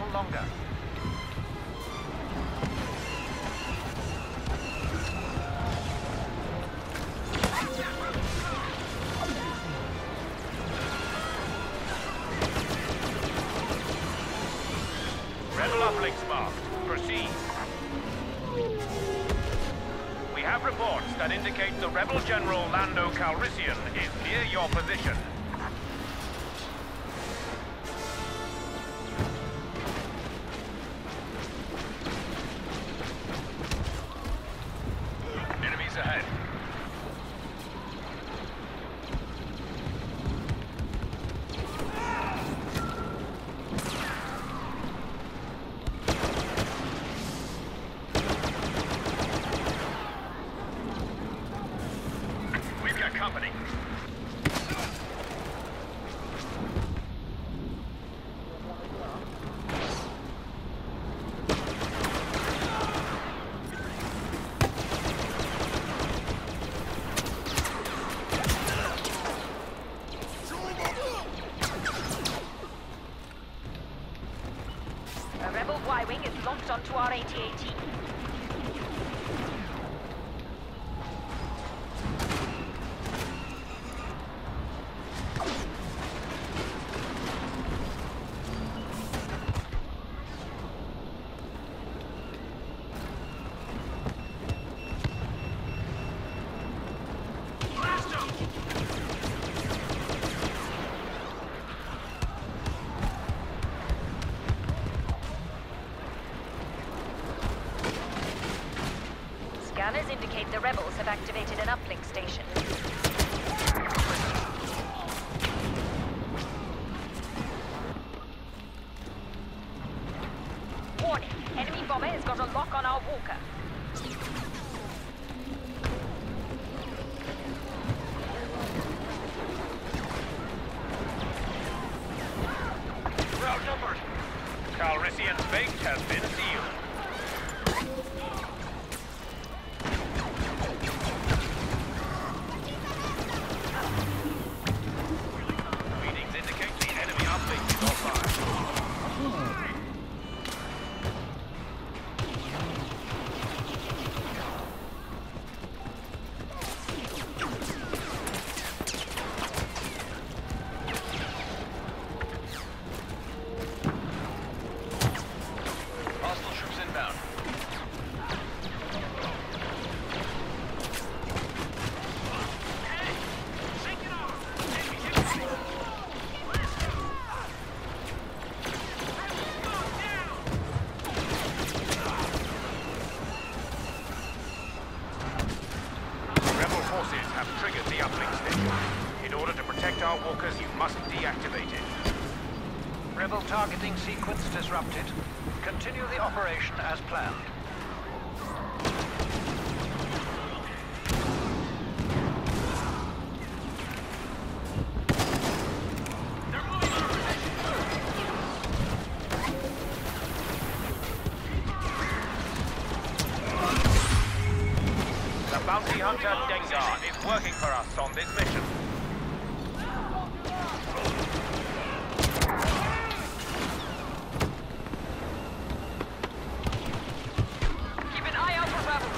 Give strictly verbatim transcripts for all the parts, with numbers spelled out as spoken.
little longer. Rebel uplinks marked. Proceed. We have reports that indicate the Rebel General Lando Calrissian is near your position. Enemies ahead. Company. A Rebel Y-Wing is locked onto our A T A T. Scanners indicate the rebels have activated an uplink station. Warning, enemy bomber has got a lock on our walker. We're outnumbered. Calrissian's fate has been sealed. Have triggered the uplink station. In order to protect our walkers, you must deactivate it. Rebel targeting sequence disrupted. Continue the operation as planned. The bounty hunter Dengar is working for us on this mission. Keep an eye out for rebels.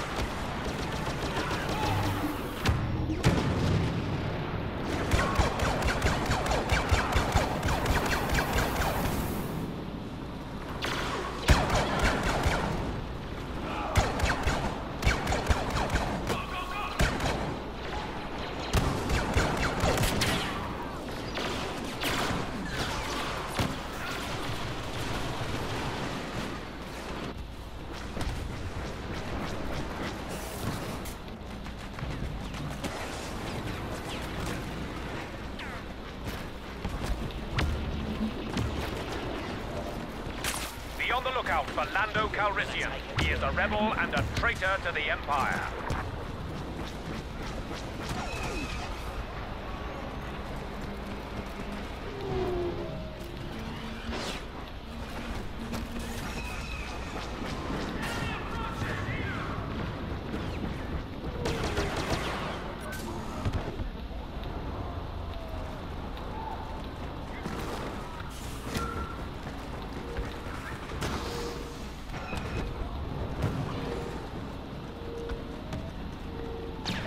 Be on the lookout for Lando Calrissian. He is a rebel and a traitor to the Empire.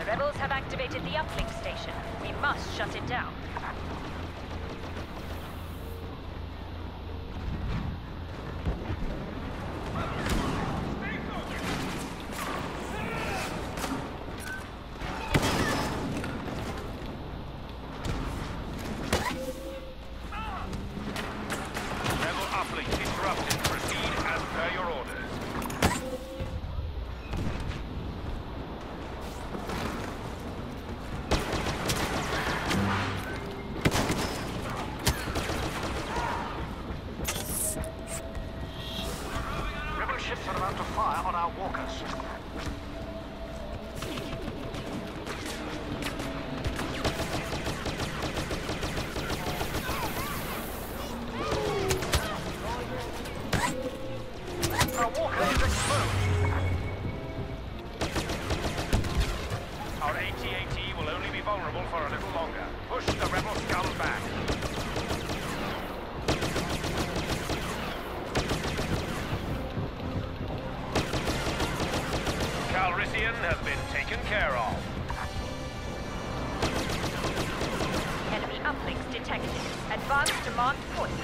Rebels have activated the uplink station. We must shut it down. Rebel uplink disrupted. Proceed as per your orders. Rebel ships are about to fire on our walkers. Our walker is exposed. Our A T A T will only be vulnerable for a little longer. Push the rebel scum back. Calrissian has been taken care of. Enemy uplinks detected. Advance to marked points.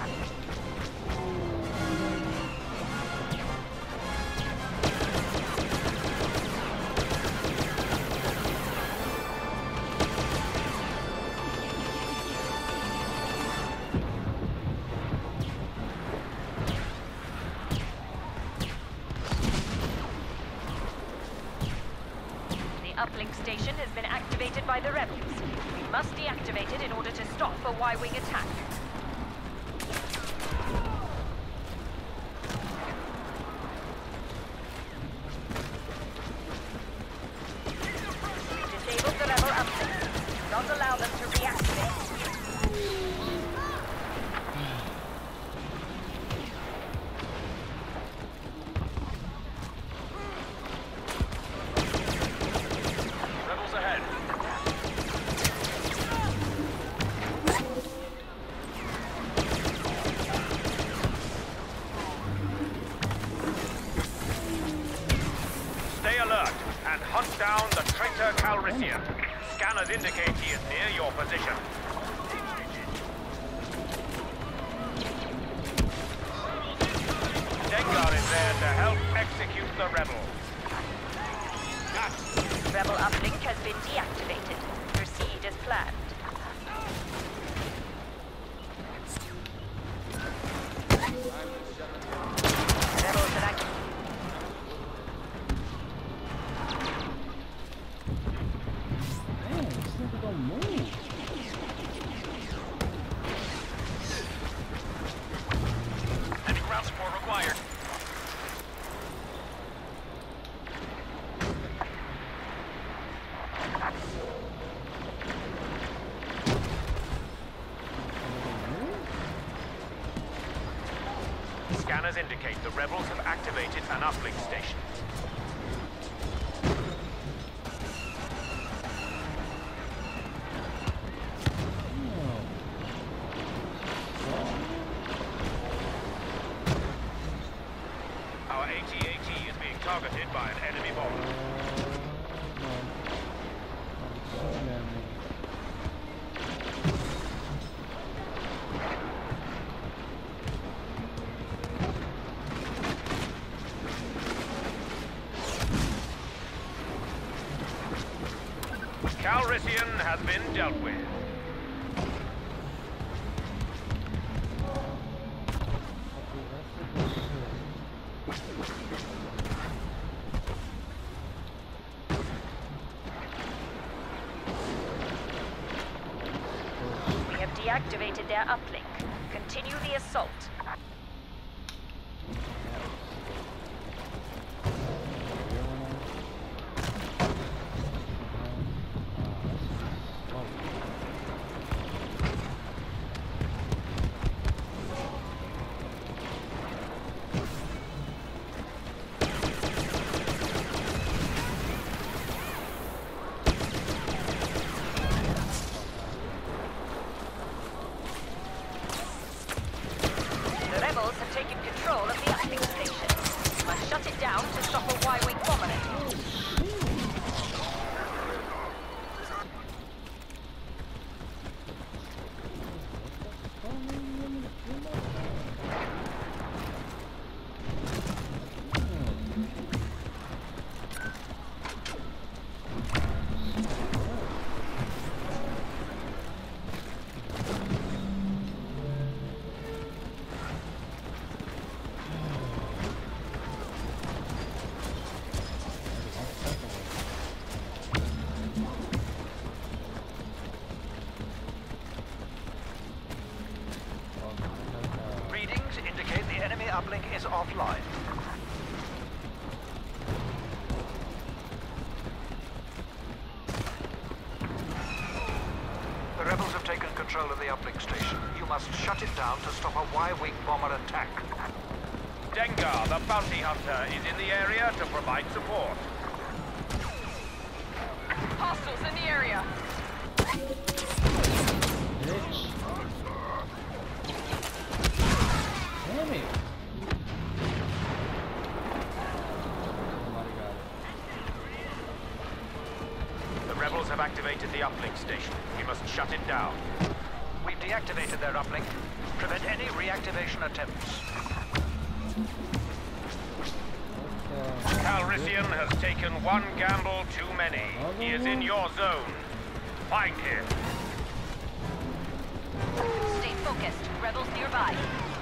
The uplink station has been activated by the rebels. We must deactivate it in order to stop a Y-wing attack. We've disabled the rebel uplink. Do not allow them to reactivate. Rebels ahead. Stay alert and hunt down the traitor Calrissian. Scanners indicate he is near your position. Dengar is there to help execute the rebels. Rebel uplink has been deactivated. Proceed as planned. Rebels have activated. Man, this nigga don't move. Heavy ground support required. Scanners indicate the rebels have activated an uplink station. Our A T A T is being targeted by an enemy bomber. Calrissian has been dealt with. We have deactivated their uplink. Continue the assault. The offline. The rebels have taken control of the uplink station. You must shut it down to stop a Y-wing bomber attack. Dengar, the bounty hunter, is in the area to provide support. Hostiles in the area. Bitch. Damn it. Somebody got it. The rebels have activated the uplink station. We must shut it down. We've deactivated their uplink. Prevent any reactivation attempts. Uh, Calrissian has taken one gamble too many. He is in your zone. Find him. Stay focused. Rebels nearby.